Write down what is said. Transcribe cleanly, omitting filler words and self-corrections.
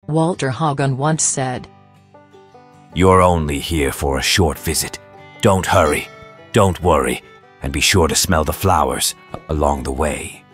Walter Hagen once said, "You're only here for a short visit. Don't hurry, don't worry, and be sure to smell the flowers along the way."